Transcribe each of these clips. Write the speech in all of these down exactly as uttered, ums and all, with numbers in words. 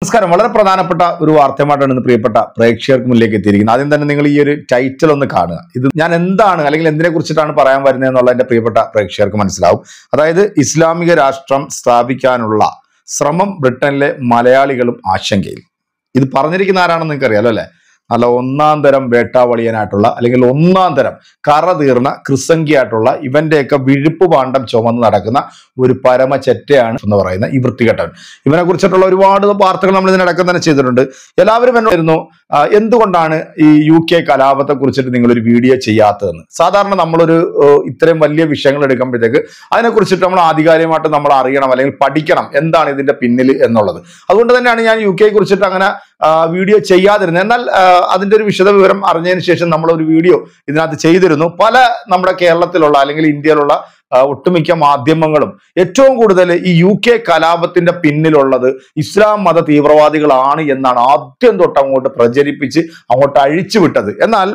നമസ്കാരം. വളരെ പ്രധാനപ്പെട്ട ഒരു വാർത്തയുമായിട്ടാണ് ഇന്ന് പ്രിയപ്പെട്ട പ്രേക്ഷകർക്ക് മുന്നിലേക്ക് എത്തിയിരിക്കുന്നത്. ആദ്യം തന്നെ നിങ്ങൾ ഈ ഒരു ടൈറ്റിൽ ഒന്ന് കാണുക. ഇത് ഞാൻ എന്താണ് അല്ലെങ്കിൽ എന്തിനെ കുറിച്ചിട്ടാണ് പറയാൻ വരുന്നത് എന്നുള്ള എന്റെ പ്രിയപ്പെട്ട പ്രേക്ഷകർക്ക് മനസ്സിലാവും. അതായത് ഇസ്ലാമിക രാഷ്ട്രം സ്ഥാപിക്കാനുള്ള ശ്രമം ബ്രിട്ടനിലെ മലയാളികളും ആശങ്കയിൽ. ഇത് പറഞ്ഞിരിക്കുന്ന ആരാണെന്ന് നിങ്ങൾക്ക് അറിയാലോ അല്ലെ? നല്ല ഒന്നാം തരം വേട്ടാവളിയനായിട്ടുള്ള അല്ലെങ്കിൽ ഒന്നാം തരം കറ തീർന്ന ക്രിസംഗിയായിട്ടുള്ള ഇവന്റെയൊക്കെ വിഴുപ്പ് പാണ്ഡം ചുമന്ന് നടക്കുന്ന ഒരു പരമ ചെറ്റയാണ് എന്ന് പറയുന്ന ഈ വൃത്തികെട്ടവൻ. ഇവനെ കുറിച്ചിട്ടുള്ള ഒരുപാട് വാർത്തകൾ നമ്മൾ ഇതിനടക്കം തന്നെ ചെയ്തിട്ടുണ്ട്. എല്ലാവരും എന്നോടായിരുന്നു എന്തുകൊണ്ടാണ് ഈ യു കെ കലാപത്തെ കുറിച്ചിട്ട് നിങ്ങളൊരു വീഡിയോ ചെയ്യാത്തതെന്ന്. സാധാരണ നമ്മളൊരു ഇത്രയും വലിയ വിഷയങ്ങൾ എടുക്കുമ്പോഴത്തേക്ക് അതിനെക്കുറിച്ചിട്ട് നമ്മൾ ആധികാരികമായിട്ട് നമ്മൾ അറിയണം അല്ലെങ്കിൽ പഠിക്കണം എന്താണ് ഇതിന്റെ പിന്നിൽ എന്നുള്ളത്. അതുകൊണ്ട് തന്നെയാണ് ഞാൻ യു കെയെ കുറിച്ചിട്ട് അങ്ങനെ വീഡിയോ ചെയ്യാതിരുന്നത്. എന്നാൽ അതിന്റെ ഒരു വിശദ വിവരം അറിഞ്ഞതിന് ശേഷം നമ്മൾ ഒരു വീഡിയോ ഇതിനകത്ത് ചെയ്തിരുന്നു. പല നമ്മുടെ കേരളത്തിലുള്ള അല്ലെങ്കിൽ ഇന്ത്യയിലുള്ള ഒട്ടുമിക്ക മാധ്യമങ്ങളും ഏറ്റവും കൂടുതൽ ഈ യു കെ കലാപത്തിന്റെ പിന്നിലുള്ളത് ഇസ്ലാം മത തീവ്രവാദികളാണ് എന്നാണ് ആദ്യം തൊട്ട് അങ്ങോട്ട് പ്രചരിപ്പിച്ച് അങ്ങോട്ട് അഴിച്ചുവിട്ടത്. എന്നാൽ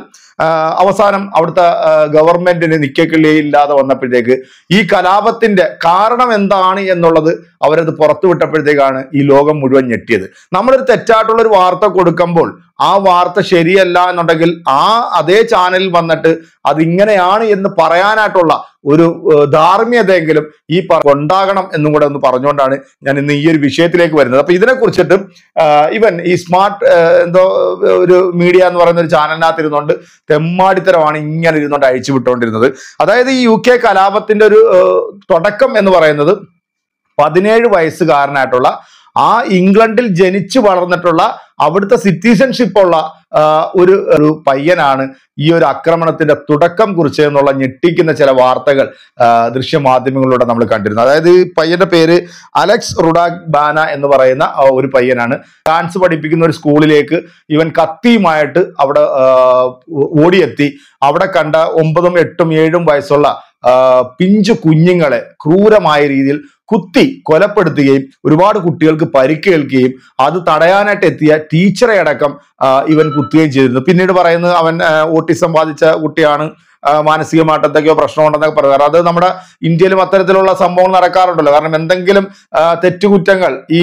അവസാനം അവിടുത്തെ ഗവൺമെന്റിന് നിക്കക്കിള്ളിയില്ലാതെ വന്നപ്പോഴത്തേക്ക് ഈ കലാപത്തിന്റെ കാരണം എന്താണ് എന്നുള്ളത് അവരത് പുറത്തു വിട്ടപ്പോഴത്തേക്കാണ് ഈ ലോകം മുഴുവൻ ഞെട്ടിയത്. നമ്മളൊരു തെറ്റായിട്ടുള്ള ഒരു വാർത്ത കൊടുക്കുമ്പോൾ ആ വാർത്ത ശരിയല്ല എന്നുണ്ടെങ്കിൽ ആ അതേ ചാനലിൽ വന്നിട്ട് അതിങ്ങനെയാണ് എന്ന് പറയാനായിട്ടുള്ള ഒരു ധാർമ്മികതയെങ്കിലും ഈ ഉണ്ടാകണം എന്നും കൂടെ ഒന്ന് പറഞ്ഞുകൊണ്ടാണ് ഞാൻ ഇന്ന് ഈ ഒരു വിഷയത്തിലേക്ക് വരുന്നത്. അപ്പൊ ഇതിനെ കുറിച്ചിട്ട് ഇവൻ ഈ സ്മാർട്ട് എന്തോ ഒരു മീഡിയ എന്ന് പറയുന്ന ഒരു ചാനലിനകത്ത് ഇരുന്നുകൊണ്ട് തെമ്മാടിത്തരമാണ് ഇങ്ങനെ ഇരുന്നുകൊണ്ട് അഴിച്ചു വിട്ടുകൊണ്ടിരുന്നത്. അതായത് ഈ യു കെ കലാപത്തിന്റെ ഒരു തുടക്കം എന്ന് പറയുന്നത് പതിനേഴ് വയസ്സുകാരനായിട്ടുള്ള ആ ഇംഗ്ലണ്ടിൽ ജനിച്ചു വളർന്നിട്ടുള്ള അവിടുത്തെ സിറ്റിസൺഷിപ്പ് ഉള്ള ഒരു ഒരു പയ്യനാണ് ഈ ഒരു ആക്രമണത്തിന്റെ തുടക്കം കുറിച്ചെന്നുള്ള ഞെട്ടിക്കുന്ന ചില വാർത്തകൾ ദൃശ്യമാധ്യമങ്ങളിലൂടെ നമ്മൾ കണ്ടിരുന്നു. അതായത് ഈ പയ്യന്റെ പേര് അലക്സ് റുഡാക് ബാന എന്ന് പറയുന്ന ഒരു പയ്യനാണ്. ഡാൻസ് പഠിപ്പിക്കുന്ന ഒരു സ്കൂളിലേക്ക് ഇവൻ കത്തിയുമായിട്ട് അവിടെ ഓടിയെത്തി. അവിടെ കണ്ട ഒമ്പതും എട്ടും ഏഴും വയസ്സുള്ള പിഞ്ചു കുഞ്ഞുങ്ങളെ ക്രൂരമായ രീതിയിൽ കുത്തി കൊലപ്പെടുത്തുകയും ഒരുപാട് കുട്ടികൾക്ക് പരിക്കേൽക്കുകയും അത് തടയാനായിട്ട് എത്തിയ ടീച്ചറെ അടക്കം ഇവൻ കുത്തുകയും ചെയ്തിരുന്നു. പിന്നീട് പറയുന്നത് അവൻ ഓട്ടിസം ബാധിച്ച കുട്ടിയാണ്, മാനസികമായിട്ട് എന്തൊക്കെയോ പ്രശ്നമുണ്ടെന്നൊക്കെ പറയുക. അത് നമ്മുടെ ഇന്ത്യയിലും അത്തരത്തിലുള്ള സംഭവങ്ങൾ നടക്കാറുണ്ടല്ലോ. കാരണം എന്തെങ്കിലും തെറ്റുകുറ്റങ്ങൾ ഈ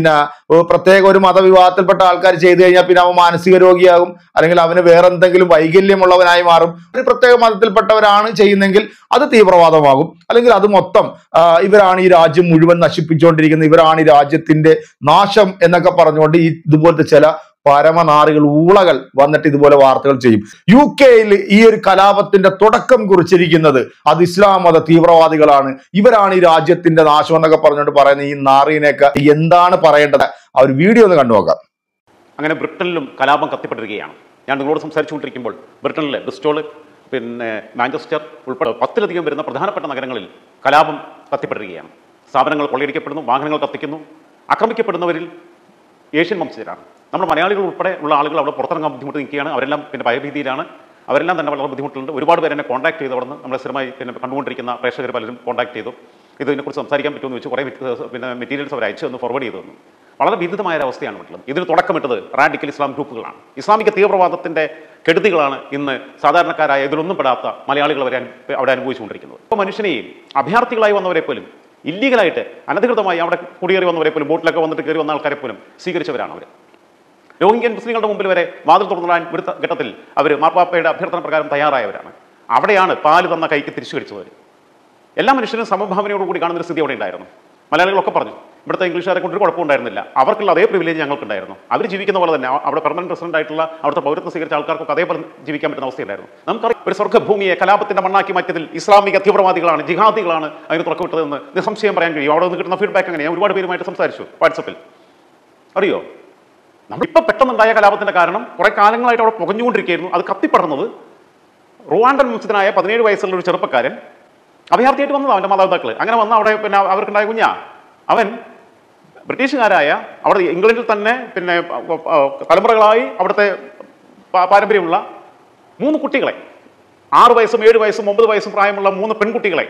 പ്രത്യേക ഒരു മതവിഭാഗത്തിൽപ്പെട്ട ആൾക്കാർ ചെയ്തു കഴിഞ്ഞാൽ പിന്നെ അവൻ മാനസിക രോഗിയാകും, അല്ലെങ്കിൽ അവന് വേറെ എന്തെങ്കിലും വൈകല്യമുള്ളവനായി മാറും. ഒരു പ്രത്യേക മതത്തിൽപ്പെട്ടവരാണ് ചെയ്യുന്നെങ്കിൽ അത് തീവ്രവാദമാകും, അല്ലെങ്കിൽ അത് മൊത്തം ഇവരാണ് ഈ രാജ്യം മുഴുവൻ നശിപ്പിച്ചുകൊണ്ടിരിക്കുന്നത്, ഇവരാണ് ഈ രാജ്യത്തിന്റെ നാശം എന്നൊക്കെ പറഞ്ഞുകൊണ്ട് ഈ ഇതുപോലത്തെ ചില പരമനാറികൾ ഊളകൾ വന്നിട്ട് ഇതുപോലെ വാർത്തകൾ ചെയ്യും. യു കെയിൽ ഈ ഒരു കലാപത്തിന്റെ തുടക്കം കുറിച്ചിരിക്കുന്നത് അത് ഇസ്ലാം മത തീവ്രവാദികളാണ്, ഇവരാണ് ഈ രാജ്യത്തിന്റെ നാശം എന്നൊക്കെ പറഞ്ഞുകൊണ്ട് പറയുന്ന ഈ നാറിനെയൊക്കെ എന്താണ് പറയേണ്ടത്? ആ ഒരു വീഡിയോ ഒന്ന് കണ്ടു നോക്കാം. അങ്ങനെ ബ്രിട്ടനിലും കലാപം കത്തിപ്പെട്ടിരിക്കുകയാണ്. ഞാൻ നിങ്ങളോട് സംസാരിച്ചുകൊണ്ടിരിക്കുമ്പോൾ ബ്രിട്ടനിലെ ബ്രിസ്റ്റോള്, പിന്നെ മാഞ്ചസ്റ്റർ ഉൾപ്പെടെ പത്തിലധികം വരുന്ന പ്രധാനപ്പെട്ട നഗരങ്ങളിൽ കലാപം കത്തിപ്പെട്ടിരിക്കുകയാണ്. സ്ഥാപനങ്ങൾ കൊള്ളയടിക്കപ്പെടുന്നു, വാഹനങ്ങൾ കത്തിക്കുന്നു. ആക്രമിക്കപ്പെടുന്നവരിൽ ഏഷ്യൻ വംശജരാണ്. നമ്മുടെ മലയാളികൾ ഉൾപ്പെടെ ഉള്ള ആളുകൾ അവിടെ പുറത്തിറങ്ങാൻ ബുദ്ധിമുട്ട് നിൽക്കുകയാണ്. അവരെല്ലാം പിന്നെ ഭയഭീതിയിലാണ്. അവരെല്ലാം തന്നെ വളരെ ബുദ്ധിമുട്ടുണ്ട്. ഒരുപാട് പേര് എന്നെ കോൺടാക്ട് ചെയ്ത് അവിടെ നിന്ന് നമ്മളെ സ്ഥിരമായി പിന്നെ കണ്ടുകൊണ്ടിരിക്കുന്ന പ്രേക്ഷകർ പലരും കോൺടാക്ട് ചെയ്തു. ഇതിനെക്കുറിച്ച് സംസാരിക്കാൻ പറ്റുമെന്ന് വെച്ച് കുറേ പിന്നെ മെറ്റീരിയൽസ് അവർ അയച്ചു എന്ന് ഫോർവേഡ് ചെയ്തു തന്നു. വളരെ വിരുദ്ധമായ ഒരു അവസ്ഥയാണ് വീട്ടിലും. ഇതിന് തുടക്കമിട്ടത് റാഡിക്കൽ ഇസ്ലാം ഗ്രൂപ്പുകളാണ്. ഇസ്ലാമിക തീവ്രവാദത്തിന്റെ കെടുതികളാണ് ഇന്ന് സാധാരണക്കാരായ ഇതിലൊന്നും പെടാത്ത മലയാളികൾ വരെ അവിടെ അനുഭവിച്ചുകൊണ്ടിരിക്കുന്നത്. ഇപ്പോൾ മനുഷ്യനെയും അഭയാർത്ഥികളായി വന്നവരെ പോലും ഇല്ലീഗലായിട്ട് അനധികൃതമായി അവിടെ കുടിയേറി വന്നവരെ പോലും ബോട്ടിലൊക്കെ വന്നിട്ട് കയറി വന്ന ആൾക്കാരെ പോലും സ്വീകരിച്ചവരാണ് അവർ. രോഹിംഗ്യൻ മുസ്ലിങ്ങളുടെ മുമ്പിൽ വരെ വാതിൽ തുറന്നിടാൻ ഒരു ഘട്ടത്തിൽ അവർ മാർപ്പാപ്പയുടെ അഭ്യർത്ഥന പ്രകാരം തയ്യാറായവരാണ്. അവിടെയാണ് പാല് തന്ന കൈക്ക് തിരിച്ചു കടിച്ചവർ. എല്ലാ മനുഷ്യരും സമഭാവനയോടുകൂടി കാണുന്ന ഒരു സ്ഥിതി അവിടെ ഉണ്ടായിരുന്നു. മലയാളികളൊക്കെ പറഞ്ഞു ഇവിടുത്തെ ഇംഗ്ലീഷുകാരെ കൊണ്ട് ഒരു കുഴപ്പമുണ്ടായിരുന്നില്ല, അവർക്കുള്ള അതേ പ്രിവിലേജ് ഞങ്ങൾക്കുണ്ടായിരുന്നു. അവർ ജീവിക്കുന്ന പോലെ തന്നെ അവിടെ പെർമനന്റ് റെസിഡന്റ് ആയിട്ടുള്ള അവിടുത്തെ പൗരത്വം സ്വീകരിച്ച ആൾക്കാർക്കൊക്കെ അതേപോലെ ജീവിക്കാൻ പറ്റുന്ന അവസ്ഥയുണ്ടായിരുന്നു. നമുക്കറിയാം ഒരു സ്വർഗ്ഗഭൂമിയെ കലാപത്തിന്റെ മണ്ണാക്കി മാറ്റിയതിൽ ഇസ്ലാമിക തീവ്രവാദികളാണ്, ജിഹാദികളാണ് അതിന് തുറക്കവിട്ടതെന്ന് നിസ്സംശയം പറയാൻ കഴിയും. അവിടെ നിന്ന് കിട്ടുന്ന ഫീഡ്ബാക്ക് അങ്ങനെ ഞാൻ ഒരുപാട് പേരുമായിട്ട് സംസാരിച്ചു വാട്സപ്പിൽ. അറിയോ, നമ്മളിപ്പോൾ പെട്ടെന്നുണ്ടായ കലാപത്തിന്റെ കാരണം കുറെ കാലങ്ങളായിട്ട് അവിടെ പുകഞ്ഞുകൊണ്ടിരിക്കുകയായിരുന്നു. അത് കത്തിപ്പടർന്നത് റുവാണ്ടൻ വംശജനായ പതിനേഴ് വയസ്സുള്ള ഒരു ചെറുപ്പക്കാരൻ അഭയാർത്ഥിയായിട്ട് വന്നത് അവൻ്റെ മാതാപിതാക്കൾ അങ്ങനെ വന്ന അവിടെ പിന്നെ അവർക്കുണ്ടായ കുഞ്ഞാ അവൻ ബ്രിട്ടീഷുകാരായ അവിടെ ഇംഗ്ലണ്ടിൽ തന്നെ പിന്നെ തലമുറകളായി അവിടുത്തെ പാരമ്പര്യമുള്ള മൂന്ന് കുട്ടികളെ, ആറ് വയസ്സും ഏഴ് വയസ്സും ഒമ്പത് വയസ്സും പ്രായമുള്ള മൂന്ന് പെൺകുട്ടികളെ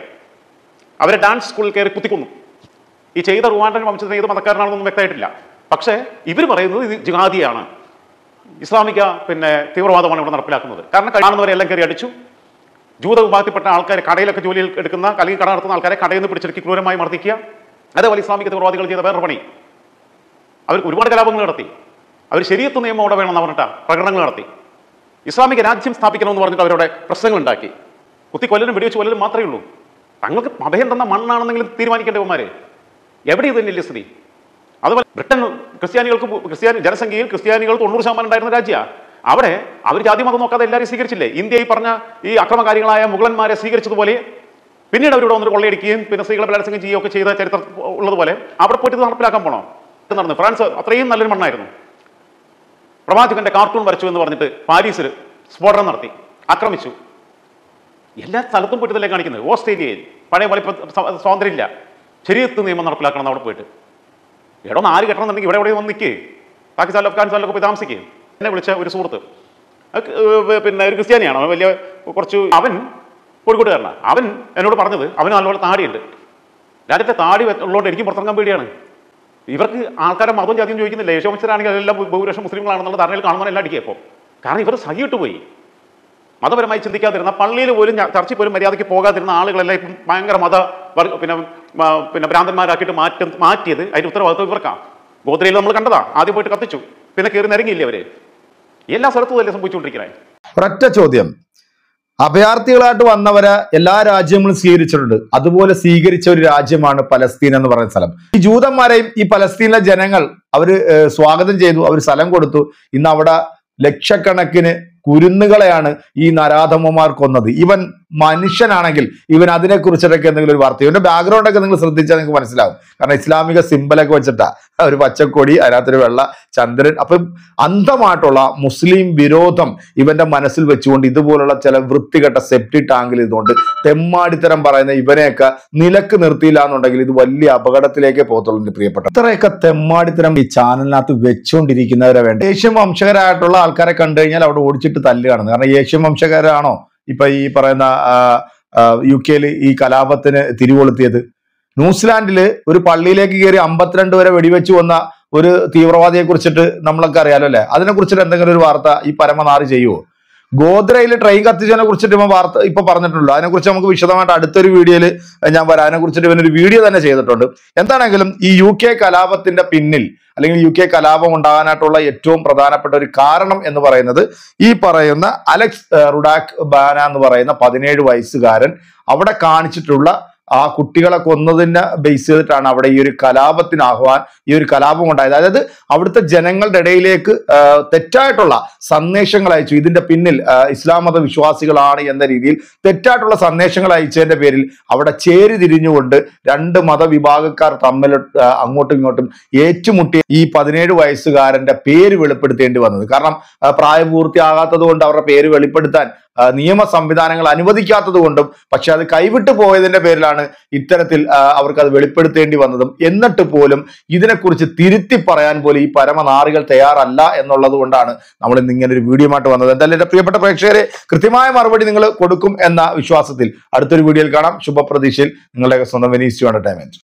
അവരെ ഡാൻസ് സ്കൂളിൽ കയറി കുത്തിക്കൊന്നു. ഈ ചെയ്ത റുവാണ്ടൻ വംശജൻ ഏത് മതക്കാരനാണെന്നൊന്നും വ്യക്തമായിട്ടില്ല. പക്ഷേ ഇവർ പറയുന്നത് ഇത് ജിഹാദിയാണ്, ഇസ്ലാമിക പിന്നെ തീവ്രവാദമാണ് ഇവിടെ നടപ്പിലാക്കുന്നത്. കാരണം കാണുന്നവരെല്ലാം കയറി അടിച്ചു. ജൂത വിഭാഗത്തിൽപ്പെട്ട ആൾക്കാരെ കടയിലൊക്കെ ജോലിയിൽ എടുക്കുന്ന അല്ലെങ്കിൽ കട നടത്തുന്ന ആൾക്കാരെ കടയിൽ നിന്ന് പിടിച്ചെടുക്കി ക്രൂരമായി മർദ്ദിക്കുക. അതേപോലെ ഇസ്ലാമിക തീവ്രവാദികൾ ചെയ്ത വേറൊരു പണി അവർ ഒരുപാട് കലാപങ്ങൾ നടത്തി. അവർ ശരീഅത്ത് നിയമം അവിടെ വേണമെന്ന് പറഞ്ഞിട്ട് പ്രകടനങ്ങൾ നടത്തി. ഇസ്ലാമിക രാജ്യം സ്ഥാപിക്കണമെന്ന് പറഞ്ഞിട്ട് അവരുടെ പ്രശ്നങ്ങൾ ഉണ്ടാക്കി. കുത്തി കൊല്ലലും വെടിവെച്ച് കൊല്ലലും മാത്രമേ ഉള്ളൂ. തങ്ങൾക്ക് അഭയം തന്ന മണ്ണാണെന്നെങ്കിലും തീരുമാനിക്കേണ്ടവന്മാർ. എവിടെ ഇത് തന്നെയല്ലേ സ്ഥിതി? അതുപോലെ ബ്രിട്ടൻ ക്രിസ്ത്യാനികൾക്ക് ക്രിസ്ത്യാനി ജനസംഖ്യയിൽ ക്രിസ്ത്യാനികൾ തൊണ്ണൂറ് ശതമാനം ഉണ്ടായിരുന്ന രാജ്യമാണ്. അവിടെ അവർ ജാതി മതം നോക്കാതെ എല്ലാവരും സ്വീകരിച്ചില്ലേ? ഇന്ത്യ ഈ പറഞ്ഞ ഈ അക്രമകാരികളായ മുഗളന്മാരെ സ്വീകരിച്ചതുപോലെ പിന്നീട് അവരോട് വന്നിട്ട് കൊള്ളയടിക്കുകയും പിന്നെ സ്ത്രീകളെ ബലാത്സംഗം ചെയ്യുകയും ഒക്കെ ചെയ്ത ചരിത്രം ഉള്ളതുപോലെ അവിടെ പോയിട്ട് ഇത് നടപ്പിലാക്കാൻ പോകണം. നടന്നു. ഫ്രാൻസ് അത്രയും നല്ലൊരു മണ്ണായിരുന്നു. പ്രവാചകന്റെ കാർട്ടൂൺ വരച്ചു എന്ന് പറഞ്ഞിട്ട് പാരീസിൽ സ്ഫോടനം നടത്തി, ആക്രമിച്ചു. എല്ലാ സ്ഥലത്തും പോയിട്ട് ഇതല്ലേ കാണിക്കുന്നത്. ഓസ്ട്രേലിയയിൽ പഴയ പോലെ സ്വാതന്ത്ര്യമില്ല, ശരീഅത്ത് നിയമം നടപ്പിലാക്കണം അവിടെ പോയിട്ട്. എടോ ആര് കെട്ടണമെന്നുണ്ടെങ്കിൽ ഇവിടെ എവിടെ വന്ന് നിൽക്ക്, പാകിസ്ഥാനിലും അഫ്ഗാനിസ്ഥാനിലൊക്കെ പോയി താമസിക്കുക. എന്നെ വിളിച്ച ഒരു സുഹൃത്ത് പിന്നെ ഒരു ക്രിസ്ത്യാനിയാണ്, വലിയ കുറച്ച്, അവൻ കോഴിക്കോട്ടുകാരനാണ്. അവൻ എന്നോട് പറഞ്ഞത് അവന് നല്ലപോലെ താടിയുണ്ട്. രാജ്യത്തെ താടി ഉള്ളതുകൊണ്ട് എനിക്കും പുറത്തിറങ്ങാൻ പേടിയാണ്. ഇവർക്ക് ആൾക്കാരെ മതവും ജാതിയും ചോദിക്കുന്നില്ല. യേശോമനുഷ്യരാണെങ്കിൽ എല്ലാം ഭൂരിപക്ഷം മുസ്ലിങ്ങളാണെന്നുള്ള ധാരണയിൽ കാണുമ്പോൾ എല്ലാം അടിക്കുക. ഇപ്പോൾ കാരണം ഇവർ സഹിയിട്ട് പോയി. മതപരമായി ചിന്തിക്കാതിരുന്ന, പള്ളിയിൽ പോലും ചർച്ചയിൽ പോലും മര്യാദയ്ക്ക് പോകാതിരുന്ന ആളുകളെല്ലാം ഇപ്പം ഭയങ്കര മത പിന്നെ പിന്നെ ഭ്രാന്തന്മാരാക്കിയിട്ട് മാറ്റം മാറ്റിയത് അതിൻ്റെ ഉത്തരവാദിത്വം ഇവർക്കാണ്. ഗോദ്രയിൽ നമ്മൾ കണ്ടതാ, ആദ്യം പോയിട്ട് കത്തിച്ചു, പിന്നെ കയറി നിരങ്ങിയില്ലേ അവര്. എല്ലാ സ്ഥലത്തും അല്ലേ സംഭവിച്ചുകൊണ്ടിരിക്കുന്നത്. ഒരൊറ്റ ചോദ്യം, അഭയാർത്ഥികളായിട്ട് വന്നവരെ എല്ലാ രാജ്യങ്ങളും സ്വീകരിച്ചിട്ടുണ്ട്. അതുപോലെ സ്വീകരിച്ച ഒരു രാജ്യമാണ് പലസ്തീൻ എന്ന് പറയുന്ന സ്ഥലം. ഈ ജൂതന്മാരെയും ഈ പലസ്തീനിലെ ജനങ്ങൾ അവര് സ്വാഗതം ചെയ്തു, അവർ സ്ഥലം കൊടുത്തു. ഇന്ന് അവിടെ ലക്ഷക്കണക്കിന് കുരുന്നുകളെയാണ് ഈ നരാധമന്മാർ കൊന്നത്. ഇവൻ മനുഷ്യനാണെങ്കിൽ ഇവൻ അതിനെക്കുറിച്ചിട്ടൊക്കെ എന്തെങ്കിലും ഒരു വാർത്ത, ഇവന്റെ ബാക്ക്ഗ്രൗണ്ട് ഒക്കെ നിങ്ങൾ ശ്രദ്ധിച്ചാൽ നിങ്ങൾക്ക് മനസ്സിലാവും. കാരണം ഇസ്ലാമിക സിമ്പലൊക്കെ വെച്ചിട്ടാ, ഒരു പച്ചക്കൊടി, അതിനകത്തൊരു വെള്ള ചന്ദ്രൻ. അപ്പം അന്ധമായിട്ടുള്ള മുസ്ലിം വിരോധം ഇവന്റെ മനസ്സിൽ വെച്ചുകൊണ്ട് ഇതുപോലുള്ള ചില വൃത്തികെട്ട സെപ്റ്റി ടാങ്കിൽ ഇതുകൊണ്ട് തെമ്മാടിത്തരം പറയുന്ന ഇവനെയൊക്കെ നിലക്ക് നിർത്തിയില്ല എന്നുണ്ടെങ്കിൽ ഇത് വലിയ അപകടത്തിലേക്കേ പോകത്തുള്ളൂ. പ്രിയപ്പെട്ട ഇത്രയൊക്കെ തെമ്മാടിത്തരം ഈ ചാനലിനകത്ത് വെച്ചുകൊണ്ടിരിക്കുന്നവരെ വേണ്ട. ഏഷ്യൻ വംശകരായിട്ടുള്ള ആൾക്കാരെ കണ്ടു കഴിഞ്ഞാൽ അവിടെ ഓടിച്ചിട്ട് തല്ലുകയാണ്. കാരണം ഏഷ്യൻ വംശകരാണോ ഇപ്പൊ ഈ പറയുന്ന യു കെയിൽ ഈ കലാപത്തിന് തിരികൊളുത്തിയത്? ന്യൂസിലാൻഡില് ഒരു പള്ളിയിലേക്ക് കയറി അമ്പത്തിരണ്ട് വരെ വെടിവെച്ച് വന്ന ഒരു തീവ്രവാദിയെ കുറിച്ചിട്ട് നമ്മളൊക്കെ അറിയാലോ അല്ലെ? അതിനെ കുറിച്ചിട്ട് എന്തെങ്കിലും ഒരു വാർത്ത ഈ പരമനാറി ചെയ്യുമോ? ഗോദ്രയിൽ ട്രെയിൻ കത്തിച്ചതിനെ കുറിച്ചിട്ട് ഇവൻ വാർത്ത ഇപ്പൊ പറഞ്ഞിട്ടുണ്ടല്ലോ. അതിനെക്കുറിച്ച് നമുക്ക് വിശദമായിട്ട് അടുത്തൊരു വീഡിയോയിൽ ഞാൻ വരാം. അതിനെ കുറിച്ചിട്ട് ഇവനൊരു വീഡിയോ തന്നെ ചെയ്തിട്ടുണ്ട്. എന്താണെങ്കിലും ഈ യു കെ കലാപത്തിന്റെ പിന്നിൽ അല്ലെങ്കിൽ യു കെ കലാപം ഉണ്ടാകാനായിട്ടുള്ള ഏറ്റവും പ്രധാനപ്പെട്ട ഒരു കാരണം എന്ന് പറയുന്നത് ഈ പറയുന്ന അലക്സ് റുഡാക് ബാന എന്ന് പറയുന്ന പതിനേഴ് വയസ്സുകാരൻ അവിടെ കാണിച്ചിട്ടുള്ള ആ കുട്ടികളെ കൊന്നതിനെ ബേസ് ചെയ്തിട്ടാണ് അവിടെ ഈ ഒരു കലാപത്തിന് ആഹ്വാൻ ഈ ഒരു കലാപം ഉണ്ടായത്. അതായത് അവിടുത്തെ ജനങ്ങളുടെ ഇടയിലേക്ക് തെറ്റായിട്ടുള്ള സന്ദേശങ്ങൾ അയച്ചു. ഇതിന്റെ പിന്നിൽ ഇസ്ലാം മത വിശ്വാസികളാണ് എന്ന രീതിയിൽ തെറ്റായിട്ടുള്ള സന്ദേശങ്ങൾ അയച്ചതിന്റെ പേരിൽ അവിടെ ചേരി തിരിഞ്ഞുകൊണ്ട് രണ്ട് മതവിഭാഗക്കാർ തമ്മിൽ അങ്ങോട്ടും ഇങ്ങോട്ടും ഏറ്റുമുട്ടി ഈ പതിനേഴ് വയസ്സുകാരന്റെ പേര് വെളിപ്പെടുത്തേണ്ടി വന്നത്. കാരണം പ്രായപൂർത്തിയാകാത്തത് കൊണ്ട് അവരുടെ പേര് വെളിപ്പെടുത്താൻ നിയമ സംവിധാനങ്ങൾ അനുവദിക്കാത്തത് കൊണ്ടും, പക്ഷെ അത് കൈവിട്ടു പോയതിന്റെ പേരിലാണ് ഇത്തരത്തിൽ അവർക്ക് അത് വെളിപ്പെടുത്തേണ്ടി വന്നതും. എന്നിട്ട് പോലും ഇതിനെക്കുറിച്ച് തിരുത്തി പറയാൻ പോലും ഈ പരമനാറികൾ തയ്യാറല്ല എന്നുള്ളത് കൊണ്ടാണ് നമ്മൾ ഇന്ന് ഇങ്ങനെ ഒരു വീഡിയോ ആയിട്ട് വന്നത്. എന്തായാലും എന്റെ പ്രിയപ്പെട്ട പ്രേക്ഷകരെ, കൃത്യമായ മറുപടി നിങ്ങൾ കൊടുക്കും എന്ന വിശ്വാസത്തിൽ അടുത്തൊരു വീഡിയോയിൽ കാണാം. ശുഭപ്രതീക്ഷയിൽ നിങ്ങളുടെ സ്വന്തം വെനീസ് ടു എന്റർടൈൻമെന്റ്.